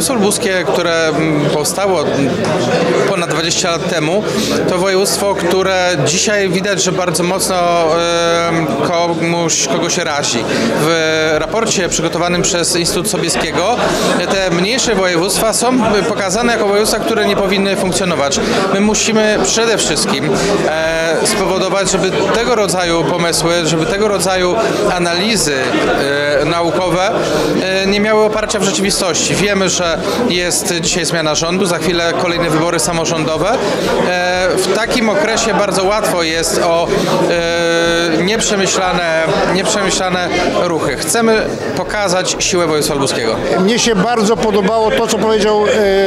Województwo lubuskie, które powstało ponad 20 lat temu, to województwo, które dzisiaj widać, że bardzo mocno kogoś razi. W raporcie przygotowanym przez Instytut Sobieskiego te mniejsze województwa są pokazane jako województwa, które nie powinny funkcjonować. My musimy przede wszystkim spowodować, żeby tego rodzaju pomysły, żeby tego rodzaju analizy naukowe nie miały oparcia w rzeczywistości. Wiemy, że jest dzisiaj zmiana rządu, za chwilę kolejne wybory samorządowe. W takim okresie bardzo łatwo jest o nieprzemyślane ruchy. Chcemy pokazać siłę województwa lubuskiego. Mnie się bardzo podobało to, co powiedział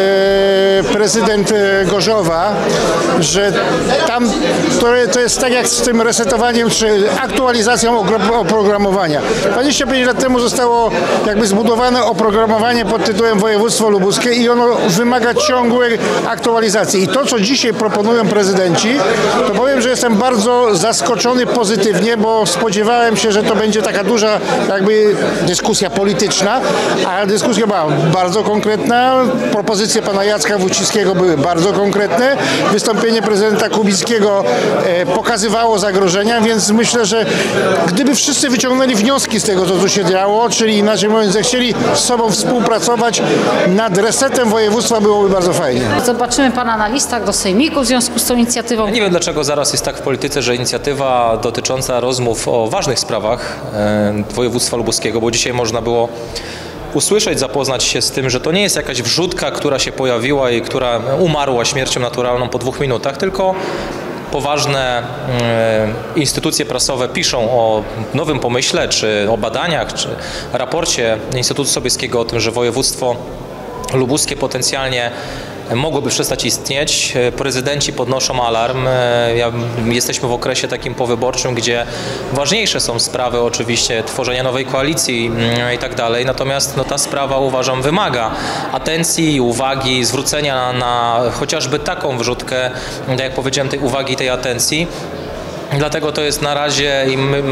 prezydent Gorzowa, że tam to jest tak jak z tym resetowaniem czy aktualizacją oprogramowania. 25 lat temu zostało jakby zbudowane oprogramowanie pod tytułem Województwo Lubuskie i ono wymaga ciągłej aktualizacji. I to, co dzisiaj proponują prezydenci, to powiem, że jestem bardzo zaskoczony pozytywnie, bo spodziewałem się, że to będzie taka duża jakby dyskusja polityczna, a dyskusja była bardzo konkretna. Propozycje pana Jacka Wójcickiego były bardzo konkretne. Wystąpienie prezydenta Kubickiego pokazywało zagrożenia, więc myślę, że gdyby wszyscy wyciągnęli wnioski z tego, co tu się działo, czyli inaczej mówiąc, zechcieli z sobą współpracować nad resetem województwa, byłoby bardzo fajnie. Zobaczymy pana na listach do sejmiku w związku z tą inicjatywą. Ja nie wiem, dlaczego zaraz jest tak w polityce, że inicjatywa dotycząca rozmów o ważnych sprawach województwa lubuskiego, bo dzisiaj można było usłyszeć, zapoznać się z tym, że to nie jest jakaś wrzutka, która się pojawiła i która umarła śmiercią naturalną po 2 minutach, tylko poważne instytucje prasowe piszą o nowym pomyśle, czy o badaniach, czy raporcie Instytutu Sobieskiego o tym, że województwo lubuskie potencjalnie mogłoby przestać istnieć. Prezydenci podnoszą alarm. Jesteśmy w okresie takim powyborczym, gdzie ważniejsze są sprawy oczywiście tworzenia nowej koalicji i tak dalej. Natomiast ta sprawa, uważam, wymaga atencji, uwagi, zwrócenia na chociażby taką wrzutkę, tak jak powiedziałem, tej uwagi i tej atencji. Dlatego to jest na razie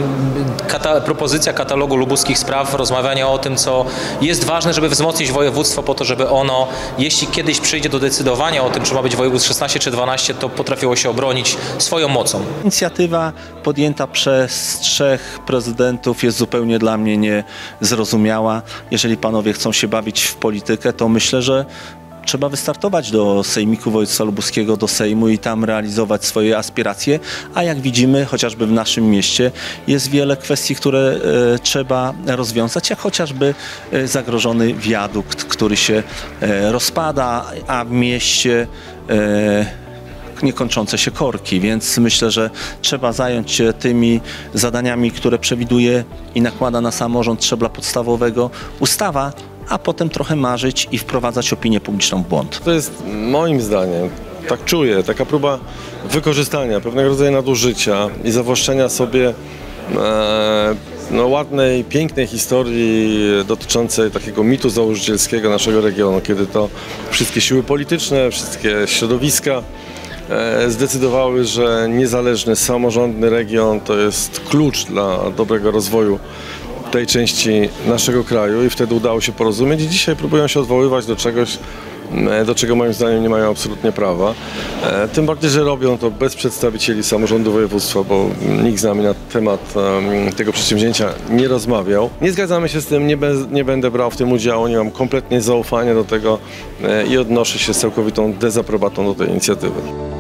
propozycja katalogu lubuskich spraw, rozmawiania o tym, co jest ważne, żeby wzmocnić województwo po to, żeby ono, jeśli kiedyś przyjdzie do decydowania o tym, czy ma być województw 16 czy 12, to potrafiło się obronić swoją mocą. Inicjatywa podjęta przez 3 prezydentów jest zupełnie dla mnie niezrozumiała. Jeżeli panowie chcą się bawić w politykę, to myślę, że trzeba wystartować do Sejmiku Województwa Lubuskiego, do Sejmu i tam realizować swoje aspiracje, a jak widzimy, chociażby w naszym mieście jest wiele kwestii, które trzeba rozwiązać, jak chociażby zagrożony wiadukt, który się rozpada, a w mieście niekończące się korki, więc myślę, że trzeba zająć się tymi zadaniami, które przewiduje i nakłada na samorząd szczebla podstawowego ustawa, a potem trochę marzyć i wprowadzać opinię publiczną w błąd. To jest moim zdaniem, tak czuję, taka próba wykorzystania, pewnego rodzaju nadużycia i zawłaszczenia sobie ładnej, pięknej historii dotyczącej takiego mitu założycielskiego naszego regionu, kiedy to wszystkie siły polityczne, wszystkie środowiska zdecydowały, że niezależny, samorządny region to jest klucz dla dobrego rozwoju tej części naszego kraju i wtedy udało się porozumieć i dzisiaj próbują się odwoływać do czegoś, do czego moim zdaniem nie mają absolutnie prawa. Tym bardziej, że robią to bez przedstawicieli samorządu województwa, bo nikt z nami na temat tego przedsięwzięcia nie rozmawiał. Nie zgadzamy się z tym, nie będę brał w tym udziału, nie mam kompletnie zaufania do tego i odnoszę się z całkowitą dezaprobatą do tej inicjatywy.